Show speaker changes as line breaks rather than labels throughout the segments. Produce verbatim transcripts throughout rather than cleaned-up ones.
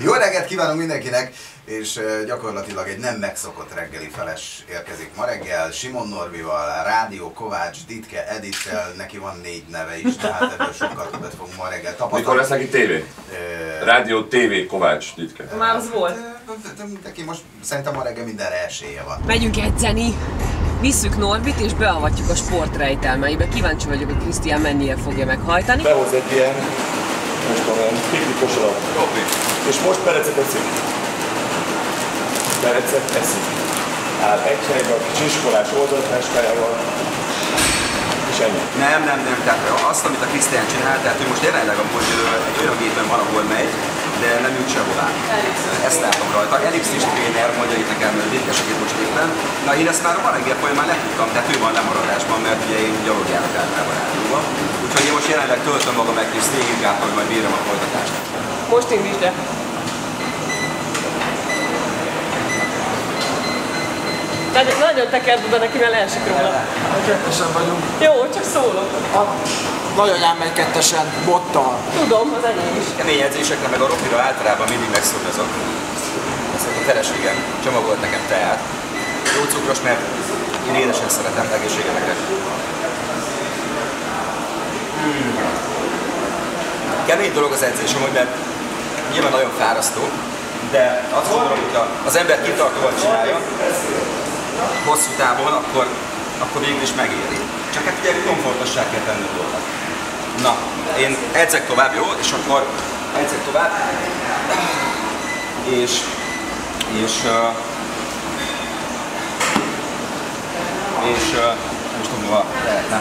Jó reggelt kívánunk mindenkinek, és gyakorlatilag egy nem megszokott reggeli feles érkezik ma reggel. Simon Norbival, Rádió, Kovács, Ditke, Edittel, neki van négy neve is, tehát ebből sokkal többet fogunk ma reggel tapasztalni.
Mikor lesz neki tévé?
E...
Rádió, tévé, Kovács, Ditke.
Már az volt.
Neki most szerintem ma reggel mindenre esélye van.
Megyünk edzeni, visszük Norbit és beavatjuk a sport rejtelmeibe. Kíváncsi vagyok, hogy Krisztián mennyire fogja meghajtani.
Behoz egy ilyen, most van olyan piknikos alap. És most perecet eszik. Perecet eszik. Áll egy helyben a kis iskolás oldaltáskájával. És ennyi.
Nem, nem, nem. Tehát azt, amit a Krisztián csinál, tehát ő most jelenleg amúgy egy olyan gépen valahol megy, de nem jut sehová. Ezt látom rajta. Ellipszis tréner, mondja itt nekem, Ditke segít most éppen. Na én ezt már a ma reggel folyamán letudtam, tehát ő van lemaradásban, mert ugye én gyalog járok általában rádióba. Úgyhogy én most jelenleg töltöm magam egy kis szénhidrátot, hogy majd bírom a folytatást.
Most indítsd el. Nagyon, nagyon tekerd oda neki, mert leesik róla.
Kettesen vagyunk.
Jó, csak szólok.
A nagyanyám megy kettesen, bottal.
Tudom, az enyém is.
Kemény edzésekre meg a rokira általában mindig megszokazok. Ezt a feleségem csomagolt nekem teát. Jó cukros, mert én édesen szeretem, egészségemekre. Hmm. Kemény dolog az edzés, amúgy, mert nyilván nagyon fárasztó, de azt gondolom, hogy az ember kitartóval csinálja, hosszú távon, akkor, akkor végül is megéri. Csak hát ugye komfortossá kell tenni a dolgot. Na, én edzek tovább, jó? És akkor edzek tovább. És... és... Uh, és... Uh, nem is tudom, hova lehetne.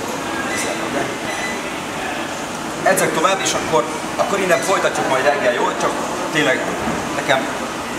Edzek tovább, és akkor, akkor innen folytatjuk majd reggel, jó? Csak tényleg nekem...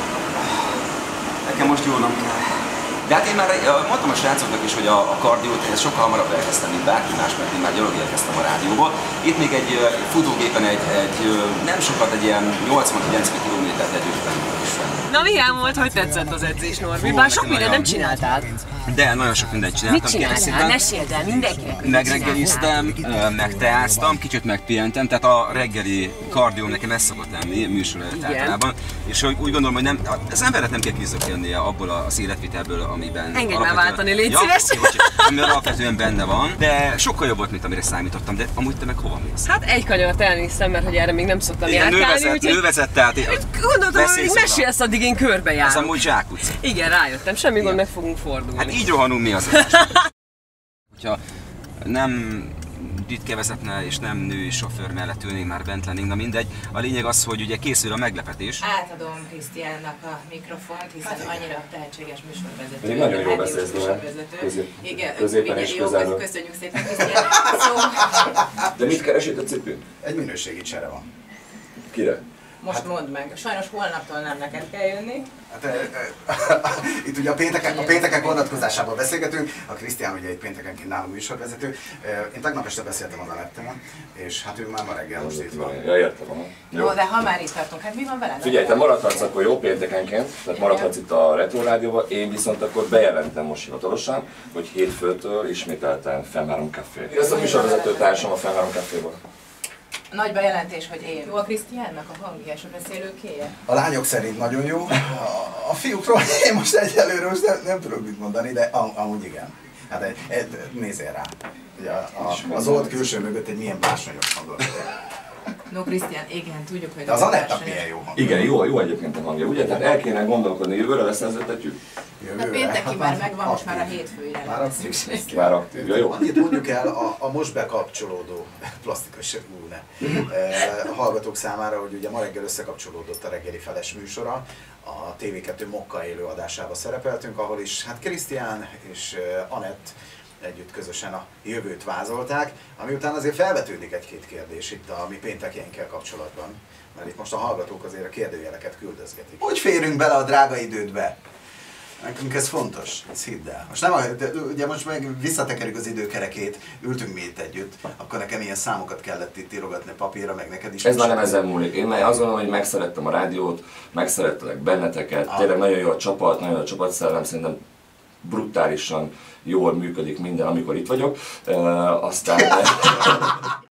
Nekem most jól nem kell. De hát én már mondtam a srácoknak is, hogy a, a kardiót ezt sokkal hamarabb elkezdtem, mint bárki más, mert én már gyalog érkeztem a rádióba. Itt még egy futógépen egy, egy nem sokat, egy ilyen nyolcvan-kilencven kilométert együttben is.
Na milyen volt, hogy tetszett az edzés, Norbi? Bár sok mindent nem csináltál.
De nagyon sok mindent csináltam.
Mit csináltál? Meséld el mindenkinek.
Megreggeliztem, megteáztam, kicsit megpihentem, tehát a reggeli kardióm nekem ez szokott lenni műsor előtt általában. És úgy gondolom, hogy nem, az embernek nem kell kizökkennie abból az életvitelből, amiben
engedj már váltani, légy ja, szíves!
Amiben alapvetően benne van, de sokkal jobb volt, mint amire számítottam, de amúgy te meg hova mész?
Hát egy kanyart elnéztem, mert hogy erre még nem szoktam járkálni,
úgyhogy... Nővezet, tehát...
Gondoltam, hogy mesélsz, addig én körbe járok.
Az amúgy zsákutca.
Igen, rájöttem, semmi gond, meg fogunk fordulni.
Hát így rohanunk mi az hogyha nem Ditke vezetne és nem női sofőr mellett ülnénk, már bent lennénk, na mindegy. A lényeg az, hogy ugye készül a meglepetés.
Átadom Krisztiánnak a mikrofont, hiszen annyira tehetséges műsorvezető.
Pedig nagyon jól beszélsz,
Igen,
középen és közelről.
Köszönjük szépen Krisztiánnak.
De mit keres itt a cipő?
Egy minőségi csere van.
Kire?
Most hát, mondd meg, sajnos holnaptól nem neked kell jönni.
Hát, e, e, itt ugye a péntekek, a péntekek vonatkozásában beszélgetünk, a Krisztián ugye egy péntekenként nálunk műsorvezető. Én tegnap este beszéltem az Anettemon, és hát ő már ma reggel most itt van.
Ja, értem.
Jó. Jó, de ha már itt tartunk, hát mi van veled?
Figyelj, te maradhatsz akkor jó péntekenként, tehát maradhatsz itt a Retro Rádióban, én viszont akkor bejelentem most hivatalosan, hogy hétfőtől ismételten Fennvárom Café. Ez a műsorvezető társam a Fennvárom Caféból.
Nagy bejelentés, hogy én. Jó a Krisztiánnak a hangja és a beszélőkéje?
A lányok szerint nagyon jó. A, a fiúkról én most egyelőre most nem, nem tudok mit mondani, de am, amúgy igen. Hát egy, egy, nézzél rá. Ugye a, a, az old külső mögött egy milyen bársonyos hangot.
No, Krisztián, igen, tudjuk, hogy...
De az Anetta milyen jó hangja.
Igen, jó, jó egyébként a hangja, ugye? Tehát el kéne gondolkodni, jövőre leszerződtetjük?
A pénteki már megvan, most már a hétfőire.
Már aktív.
Már aktív, ja, jó.
Annyit mondjuk el a, a most bekapcsolódó plastikus ú, ne, e, hallgatók számára, hogy ugye ma reggel összekapcsolódott a reggeli feles műsora, a té vé kettő Mokka élő adásába szerepeltünk, ahol is hát Krisztián és Anett együtt közösen a jövőt vázolták, ami után azért felvetődik egy-két kérdés itt a mi péntekjeinkkel kapcsolatban, mert itt most a hallgatók azért a kérdőjeleket küldözgetik. Hogy férünk bele a drága idődbe? Nekünk ez fontos, ezt hidd el. Most nem, ugye most meg visszatekerjük az időkerekét, ültünk mi itt együtt, akkor nekem ilyen számokat kellett itt írogatni papírra, meg neked is.
Ez már nem ezen múlik. Én azt gondolom, hogy megszerettem a rádiót, megszerettelek benneteket, ah. Tényleg nagyon jó a csapat, nagyon jó a csapatszellem, szerintem brutálisan jól működik minden, amikor itt vagyok. Uh, aztán...